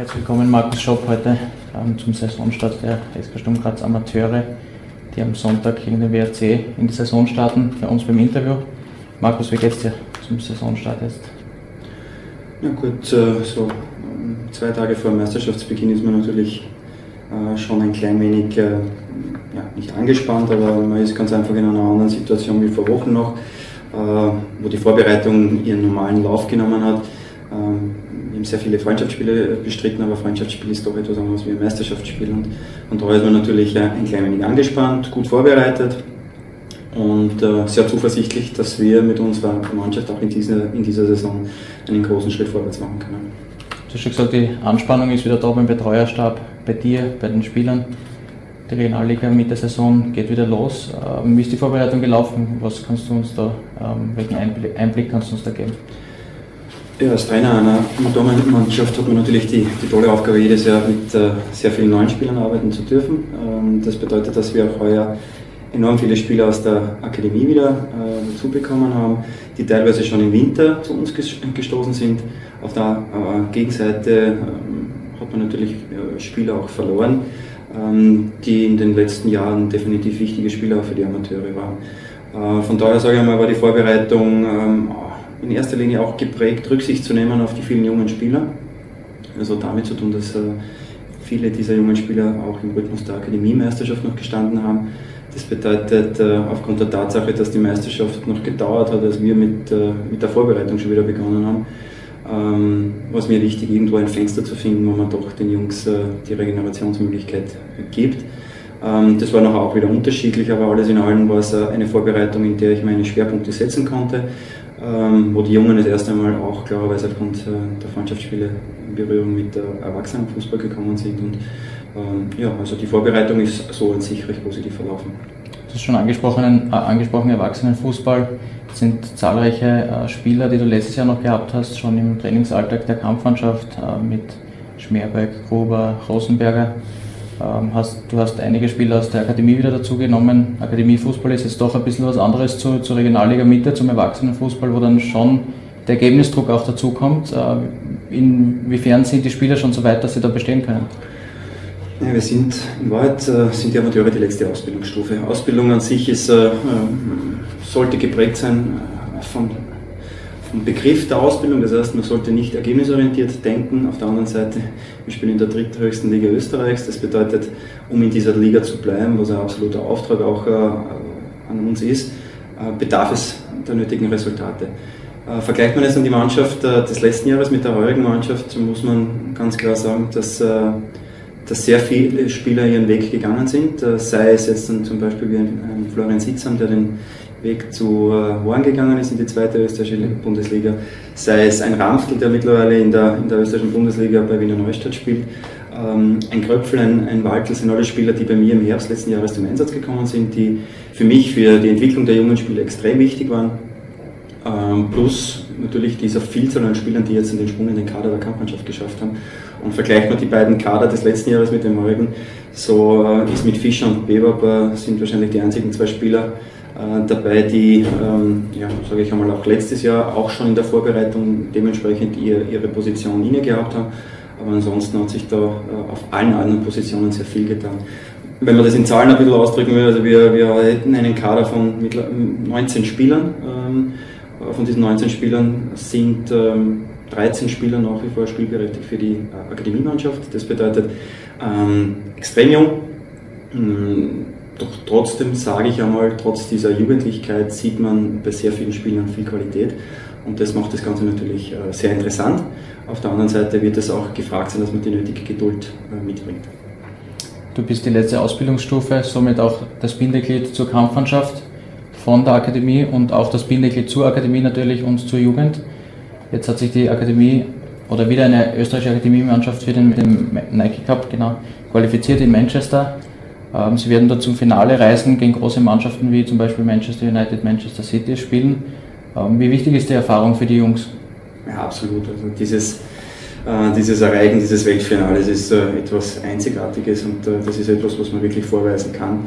Herzlich willkommen, Markus Schopp, heute zum Saisonstart der SK Sturm Graz Amateure, die am Sonntag gegen den WRC in die Saison starten, bei uns beim Interview. Markus, wie geht's dir zum Saisonstart jetzt? Ja gut, so 2 Tage vor dem Meisterschaftsbeginn ist man natürlich schon ein klein wenig, nicht angespannt, aber man ist ganz einfach in einer anderen Situation wie vor Wochen noch, wo die Vorbereitung ihren normalen Lauf genommen hat. Wir haben sehr viele Freundschaftsspiele bestritten, aber Freundschaftsspiel ist doch etwas anderes wie ein Meisterschaftsspiel. Und da ist man natürlich ein klein wenig angespannt, gut vorbereitet und sehr zuversichtlich, dass wir mit unserer Mannschaft auch in dieser Saison einen großen Schritt vorwärts machen können. Du hast schon gesagt, die Anspannung ist wieder da beim Betreuerstab, bei dir, bei den Spielern. Die Regionalliga mit der Saison geht wieder los. Wie ist die Vorbereitung gelaufen? Was kannst du uns da, welchen Einblick kannst du uns da geben? Ja, als Trainer einer Amateurmannschaft hat man natürlich die tolle Aufgabe, jedes Jahr mit sehr vielen neuen Spielern arbeiten zu dürfen. Das bedeutet, dass wir auch heuer enorm viele Spieler aus der Akademie wieder dazu bekommen haben, die teilweise schon im Winter zu uns gestoßen sind. Auf der Gegenseite hat man natürlich Spieler auch verloren, die in den letzten Jahren definitiv wichtige Spieler auch für die Amateure waren. Von daher sage ich mal, war die Vorbereitung in erster Linie auch geprägt, Rücksicht zu nehmen auf die vielen jungen Spieler. Also damit zu tun, dass viele dieser jungen Spieler auch im Rhythmus der Akademie-Meisterschaft noch gestanden haben. Das bedeutet, aufgrund der Tatsache, dass die Meisterschaft noch gedauert hat, als wir mit der Vorbereitung schon wieder begonnen haben, war es mir wichtig, irgendwo ein Fenster zu finden, wo man doch den Jungs die Regenerationsmöglichkeit gibt. Das war nachher auch wieder unterschiedlich, aber alles in allem war es eine Vorbereitung, in der ich meine Schwerpunkte setzen konnte, wo die Jungen das erste Mal auch klarerweise aufgrund der Freundschaftsspiele in Berührung mit Erwachsenenfußball gekommen sind. Und also die Vorbereitung ist so an sich recht positiv verlaufen. Du hast schon angesprochen, Erwachsenenfußball. Es sind zahlreiche Spieler, die du letztes Jahr noch gehabt hast, schon im Trainingsalltag der Kampfmannschaft mit Schmerberg, Gruber, Rosenberger. Du hast einige Spieler aus der Akademie wieder dazu genommen. Akademiefußball ist jetzt doch ein bisschen was anderes zur Regionalliga Mitte, zum Erwachsenenfußball, wo dann schon der Ergebnisdruck auch dazu kommt. Inwiefern sind die Spieler schon so weit, dass sie da bestehen können? Ja, in Wahrheit sind die Amateure die letzte Ausbildungsstufe. Ausbildung an sich sollte geprägt sein vom Begriff der Ausbildung, das heißt, man sollte nicht ergebnisorientiert denken. Auf der anderen Seite, wir spielen in der dritthöchsten Liga Österreichs, das bedeutet, um in dieser Liga zu bleiben, was ein absoluter Auftrag auch an uns ist, bedarf es der nötigen Resultate. Vergleicht man jetzt an die Mannschaft des letzten Jahres mit der heurigen Mannschaft, so muss man ganz klar sagen, dass sehr viele Spieler ihren Weg gegangen sind, sei es jetzt dann zum Beispiel wie ein Florian Sitzam, der den Weg zu Horn gegangen ist in die zweite österreichische Bundesliga, sei es ein Ramftl, der mittlerweile in der österreichischen Bundesliga bei Wiener Neustadt spielt, ein Kröpfel, ein Waltl, sind alle Spieler, die bei mir im Herbst letzten Jahres zum Einsatz gekommen sind, die für mich, für die Entwicklung der jungen Spieler extrem wichtig waren, plus natürlich dieser Vielzahl an Spielern, die jetzt den Sprung in den Kader der Kampfmannschaft geschafft haben. Und vergleicht man die beiden Kader des letzten Jahres mit dem heurigen, so ist mit Fischer und Bebab sind wahrscheinlich die einzigen 2 Spieler dabei, die, sage ich einmal, auch letztes Jahr auch schon in der Vorbereitung dementsprechend ihre Position inne gehabt haben. Aber ansonsten hat sich da auf allen anderen Positionen sehr viel getan. Wenn man das in Zahlen ein bisschen ausdrücken will, also wir hätten einen Kader von 19 Spielern. Von diesen 19 Spielern sind 13 Spieler nach wie vor spielberechtigt für die Akademiemannschaft. Das bedeutet extrem jung. Doch trotzdem sage ich einmal, trotz dieser Jugendlichkeit sieht man bei sehr vielen Spielern viel Qualität und das macht das Ganze natürlich sehr interessant. Auf der anderen Seite wird es auch gefragt sein, dass man die nötige Geduld mitbringt. Du bist die letzte Ausbildungsstufe, somit auch das Bindeglied zur Kampfmannschaft von der Akademie und auch das Bindeglied zur Akademie natürlich und zur Jugend. Jetzt hat sich die Akademie oder wieder eine österreichische Akademiemannschaft für den Nike Cup qualifiziert in Manchester. Sie werden dort zum Finale reisen, gegen große Mannschaften wie zum Beispiel Manchester United, Manchester City spielen. Wie wichtig ist die Erfahrung für die Jungs? Ja, absolut. Also dieses Erreichen, dieses Weltfinale, das ist etwas Einzigartiges und das ist etwas, was man wirklich vorweisen kann.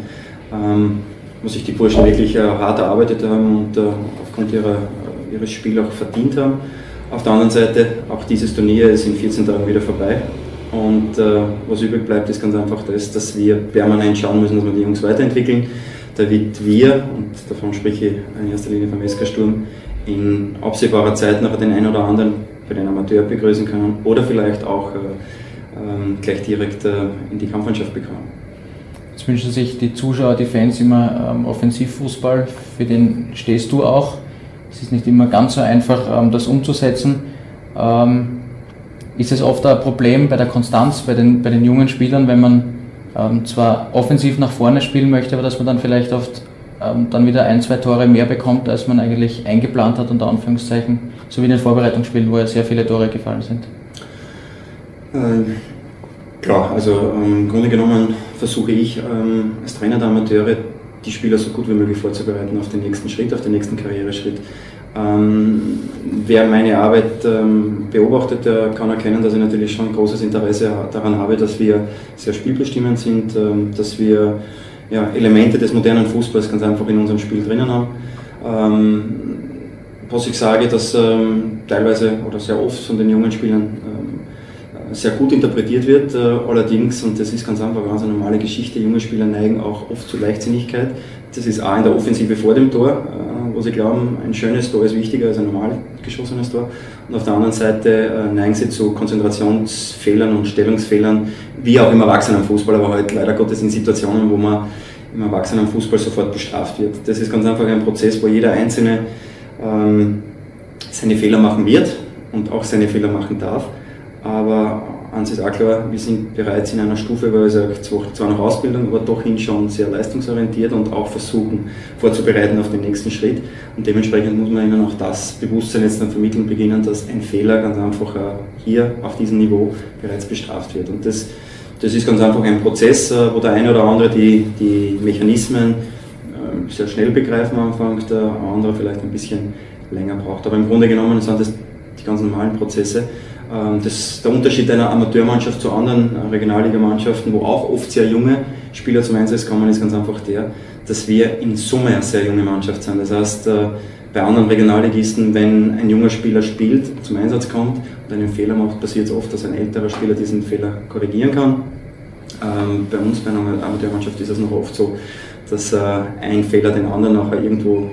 Wo sich die Burschen wirklich hart erarbeitet haben und aufgrund ihres Spiels auch verdient haben. Auf der anderen Seite, auch dieses Turnier ist in 14 Tagen wieder vorbei. Und was übrig bleibt, ist ganz einfach das, dass wir permanent schauen müssen, dass wir die Jungs weiterentwickeln, damit wir, und davon spreche ich in erster Linie vom SK Sturm, in absehbarer Zeit nachher den einen oder anderen bei den Amateuren begrüßen können oder vielleicht auch gleich direkt in die Kampfmannschaft bekommen. Jetzt wünschen sich die Zuschauer, die Fans immer Offensivfußball, für den stehst du auch. Es ist nicht immer ganz so einfach, das umzusetzen. Ist es oft ein Problem bei der Konstanz bei den jungen Spielern, wenn man zwar offensiv nach vorne spielen möchte, aber dass man dann vielleicht oft dann wieder 1-2 Tore mehr bekommt, als man eigentlich eingeplant hat, unter Anführungszeichen, so wie in den Vorbereitungsspielen, wo ja sehr viele Tore gefallen sind? Klar, also im Grunde genommen versuche ich als Trainer der Amateure die Spieler so gut wie möglich vorzubereiten auf den nächsten Schritt, auf den nächsten Karriereschritt. Wer meine Arbeit beobachtet, der kann erkennen, dass ich natürlich schon großes Interesse daran habe, dass wir sehr spielbestimmend sind, dass wir Elemente des modernen Fußballs ganz einfach in unserem Spiel drinnen haben. Was ich sage, dass teilweise oder sehr oft von den jungen Spielern sehr gut interpretiert wird, allerdings, und das ist ganz einfach ganz eine normale Geschichte, junge Spieler neigen auch oft zu Leichtsinnigkeit. Das ist auch in der Offensive vor dem Tor, wo sie glauben, ein schönes Tor ist wichtiger als ein normal geschossenes Tor. Und auf der anderen Seite neigen sie zu Konzentrationsfehlern und Stellungsfehlern, wie auch im Erwachsenenfußball, aber halt leider Gottes in Situationen, wo man im Erwachsenenfußball sofort bestraft wird. Das ist ganz einfach ein Prozess, wo jeder Einzelne seine Fehler machen wird und auch seine Fehler machen darf. Aber eins ist auch klar, wir sind bereits in einer Stufe, weil wir zwar noch Ausbildung, aber doch schon sehr leistungsorientiert und auch versuchen vorzubereiten auf den nächsten Schritt. Und dementsprechend muss man ihnen auch das Bewusstsein jetzt dann vermitteln beginnen, dass ein Fehler ganz einfach hier auf diesem Niveau bereits bestraft wird. Und das ist ganz einfach ein Prozess, wo der eine oder andere die Mechanismen sehr schnell begreifen am Anfang, der andere vielleicht ein bisschen länger braucht. Aber im Grunde genommen sind das die ganz normalen Prozesse. Der Unterschied einer Amateurmannschaft zu anderen Regionalligamannschaften, wo auch oft sehr junge Spieler zum Einsatz kommen, ist ganz einfach der, dass wir in Summe eine sehr junge Mannschaft sind. Das heißt, bei anderen Regionalligisten, wenn ein junger Spieler spielt, zum Einsatz kommt und einen Fehler macht, passiert es oft, dass ein älterer Spieler diesen Fehler korrigieren kann. Bei uns, bei einer Amateurmannschaft, ist es noch oft so, dass ein Fehler den anderen nachher irgendwo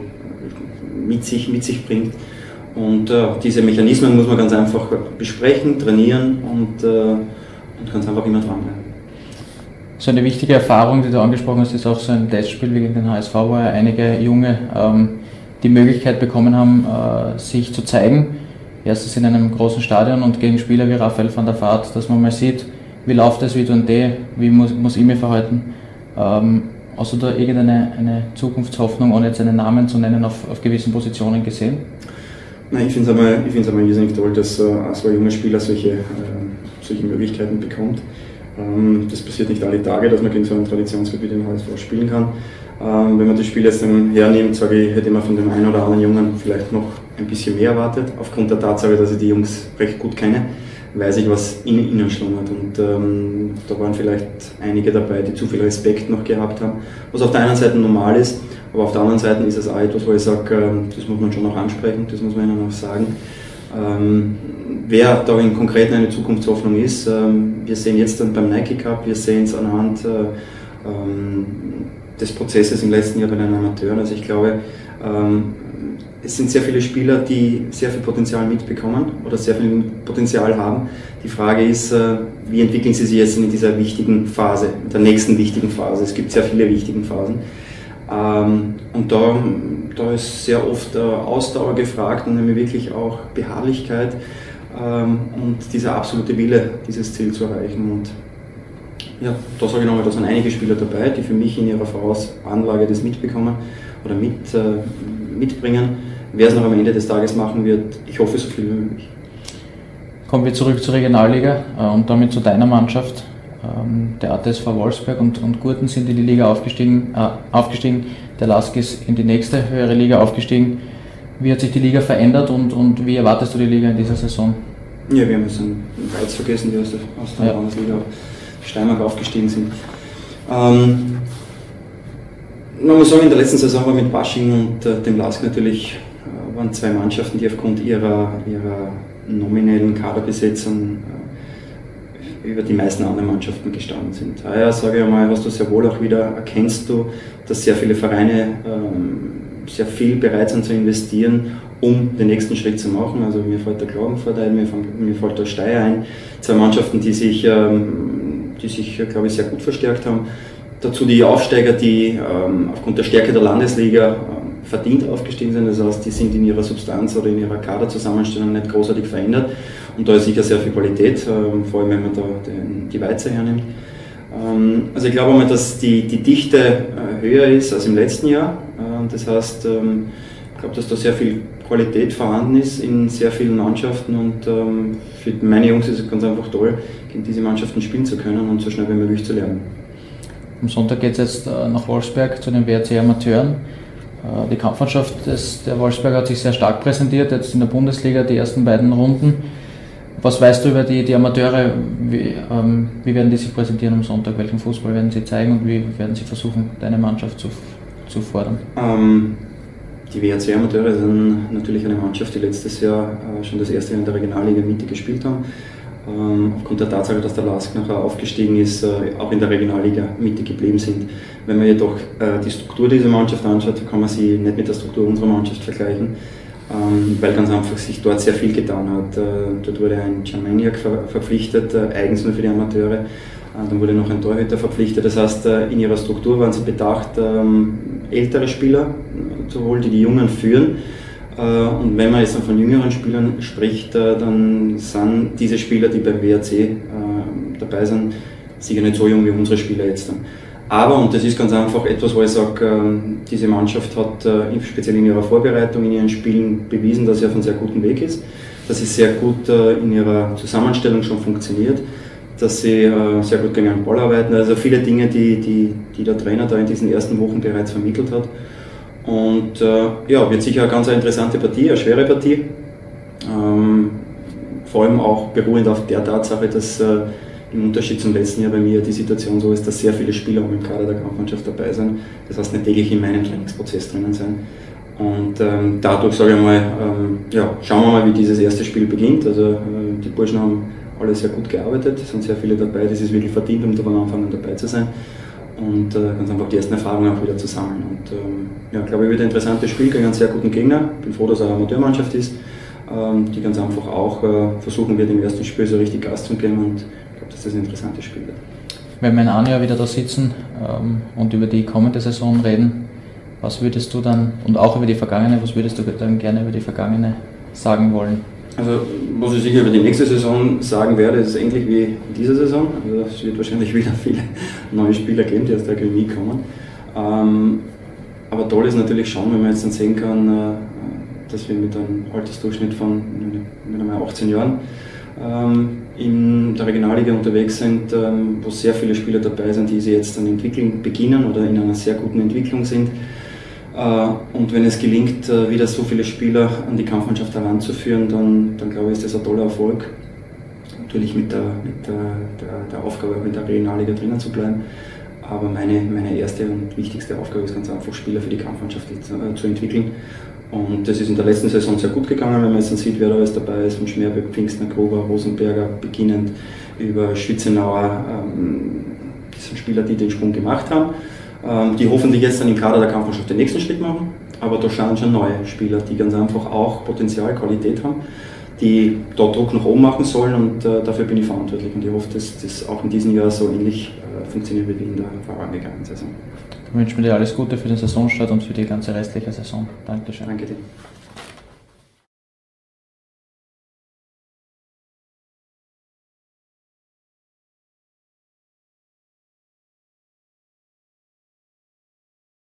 mit sich bringt. Und diese Mechanismen muss man ganz einfach besprechen, trainieren und ganz einfach immer dranbleiben. So eine wichtige Erfahrung, die du angesprochen hast, ist auch so ein Testspiel gegen den HSV, wo ja einige Junge die Möglichkeit bekommen haben, sich zu zeigen. Erstens in einem großen Stadion und gegen Spieler wie Raphael van der Vaart, dass man mal sieht, wie läuft es, wie tun die, wie muss ich mich verhalten. Hast du da irgendeine Zukunftshoffnung, ohne jetzt einen Namen zu nennen, auf gewissen Positionen gesehen? Nein, ich finde es einmal irrsinnig toll, dass so ein junger Spieler solche Möglichkeiten bekommt. Das passiert nicht alle Tage, dass man gegen so einen Traditionsclub wie den HSV spielen kann. Wenn man das Spiel jetzt dann hernimmt, sage ich, hätte man von dem einen oder anderen Jungen vielleicht noch ein bisschen mehr erwartet. Aufgrund der Tatsache, dass ich die Jungs recht gut kenne, weiß ich, was in ihnen schlummert. Und da waren vielleicht einige dabei, die zu viel Respekt noch gehabt haben, was auf der einen Seite normal ist. Aber auf der anderen Seite ist es auch etwas, wo ich sage, das muss man schon noch ansprechen, das muss man ihnen auch sagen. Wer da in konkret eine Zukunftshoffnung ist, wir sehen jetzt dann beim Nike Cup, wir sehen es anhand des Prozesses im letzten Jahr bei den Amateuren. Also ich glaube, es sind sehr viele Spieler, die sehr viel Potenzial mitbekommen oder sehr viel Potenzial haben. Die Frage ist, wie entwickeln sie sich jetzt in dieser wichtigen Phase, in der nächsten wichtigen Phase? Es gibt sehr viele wichtige Phasen. Und da ist sehr oft Ausdauer gefragt und nämlich wirklich auch Beharrlichkeit und dieser absolute Wille, dieses Ziel zu erreichen. Und ja, da sage ich nochmal, da sind einige Spieler dabei, die für mich in ihrer Vorausanlage das mitbekommen oder mitbringen. Wer es noch am Ende des Tages machen wird, ich hoffe so viel wie möglich. Kommen wir zurück zur Regionalliga und damit zu deiner Mannschaft. Der ATSV Wolfsberg und Gurten sind in die Liga aufgestiegen, der LASK ist in die nächste höhere Liga aufgestiegen. Wie hat sich die Liga verändert und wie erwartest du die Liga in dieser Saison? Ja, wir haben jetzt einen Weiz vergessen, die aus der Landesliga Steiermark aufgestiegen sind. Man muss sagen, in der letzten Saison war mit Basching und dem LASK natürlich waren zwei Mannschaften, die aufgrund ihrer nominellen Kaderbesetzung über die meisten anderen Mannschaften gestanden sind. Daher sage ich einmal, hast du sehr wohl auch wieder, erkennst du, dass sehr viele Vereine sehr viel bereit sind zu investieren, um den nächsten Schritt zu machen. Also mir fällt der Klagenfurt ein, mir fällt der Steyr ein, zwei Mannschaften, die sich glaube ich, sehr gut verstärkt haben. Dazu die Aufsteiger, die aufgrund der Stärke der Landesliga verdient aufgestiegen sind, das heißt, die sind in ihrer Substanz oder in ihrer Kaderzusammenstellung nicht großartig verändert und da ist sicher sehr viel Qualität, vor allem wenn man da die Weizer hernimmt. Also ich glaube mal, dass die Dichte höher ist als im letzten Jahr, das heißt, ich glaube, dass da sehr viel Qualität vorhanden ist in sehr vielen Mannschaften und für meine Jungs ist es ganz einfach toll, gegen diese Mannschaften spielen zu können und so schnell wie möglich zu lernen. Am Sonntag geht es jetzt nach Wolfsberg zu den WRC Amateuren. Die Kampfmannschaft der Wolfsberger hat sich sehr stark präsentiert, jetzt in der Bundesliga die ersten beiden Runden. Was weißt du über die Amateure? Wie werden die sich präsentieren am Sonntag? Welchen Fußball werden sie zeigen und wie werden sie versuchen, deine Mannschaft zu fordern? Die WRC Amateure sind natürlich eine Mannschaft, die letztes Jahr schon das erste Jahr in der Regionalliga Mitte gespielt haben. Aufgrund der Tatsache, dass der LASK nachher aufgestiegen ist, auch in der Regionalliga Mitte geblieben sind. Wenn man jedoch die Struktur dieser Mannschaft anschaut, kann man sie nicht mit der Struktur unserer Mannschaft vergleichen, weil ganz einfach sich dort sehr viel getan hat. Dort wurde ein Jamaniak verpflichtet, eigens nur für die Amateure. Dann wurde noch ein Torhüter verpflichtet. Das heißt, in ihrer Struktur waren sie bedacht, ältere Spieler zu holen, die Jungen führen. Und wenn man jetzt dann von jüngeren Spielern spricht, dann sind diese Spieler, die beim WRC dabei sind, sicher nicht so jung wie unsere Spieler jetzt. Aber, und das ist ganz einfach etwas, wo ich sage, diese Mannschaft hat speziell in ihrer Vorbereitung, in ihren Spielen bewiesen, dass sie auf einem sehr guten Weg ist, dass sie sehr gut in ihrer Zusammenstellung schon funktioniert, dass sie sehr gut gegen den Ball arbeiten. Also viele Dinge, die der Trainer da in diesen ersten Wochen bereits vermittelt hat. Und ja, wird sicher eine ganz interessante Partie, eine schwere Partie. Vor allem auch beruhend auf der Tatsache, dass im Unterschied zum letzten Jahr bei mir die Situation so ist, dass sehr viele Spieler im Kader der Kampfmannschaft dabei sind. Das heißt, nicht täglich in meinem Trainingsprozess drinnen sein. Und dadurch sage ich mal, ja, schauen wir mal, wie dieses erste Spiel beginnt. Also die Burschen haben alle sehr gut gearbeitet, es sind sehr viele dabei, das ist wirklich verdient, um von Anfang an dabei zu sein. Und ganz einfach die ersten Erfahrungen auch wieder zu sammeln. Und ja, glaube ich, wird ein interessantes Spiel gegen einen sehr guten Gegner. Ich bin froh, dass er eine Amateurmannschaft ist, die ganz einfach auch versuchen wird, im ersten Spiel so richtig Gas zu geben und ich glaube, dass das ein interessantes Spiel wird. Wenn wir in einem Jahr wieder da sitzen und über die kommende Saison reden, was würdest du dann, und auch über die vergangene, was würdest du dann gerne über die vergangene sagen wollen? Also, was ich sicher über die nächste Saison sagen werde, ist ähnlich wie in dieser Saison. Also, es wird wahrscheinlich wieder viele neue Spieler geben, die aus der Akademie kommen. Aber toll ist natürlich schon, wenn man jetzt dann sehen kann, dass wir mit einem Altersdurchschnitt von 18 Jahren in der Regionalliga unterwegs sind, wo sehr viele Spieler dabei sind, die sie jetzt dann entwickeln, beginnen oder in einer sehr guten Entwicklung sind. Und wenn es gelingt, wieder so viele Spieler an die Kampfmannschaft heranzuführen, dann glaube ich, ist das ein toller Erfolg. Natürlich mit der Aufgabe, auch in der Regionalliga drinnen zu bleiben. Aber meine erste und wichtigste Aufgabe ist ganz einfach, Spieler für die Kampfmannschaft zu entwickeln. Und das ist in der letzten Saison sehr gut gegangen, wenn man jetzt dann sieht, wer da alles dabei ist, von Schmerbeck, Pfingstner, Gruber, Rosenberger, beginnend über Schützenauer. Das sind Spieler, die den Sprung gemacht haben. Die hoffentlich jetzt dann im Kader der Kampfmannschaft den nächsten Schritt machen, aber da schauen schon neue Spieler, die ganz einfach auch Potenzial, Qualität haben, die da Druck nach oben machen sollen und dafür bin ich verantwortlich und ich hoffe, dass das auch in diesem Jahr so ähnlich funktioniert wie in der vorangegangenen Saison. Ich wünsche mir dir alles Gute für den Saisonstart und für die ganze restliche Saison. Dankeschön. Danke dir.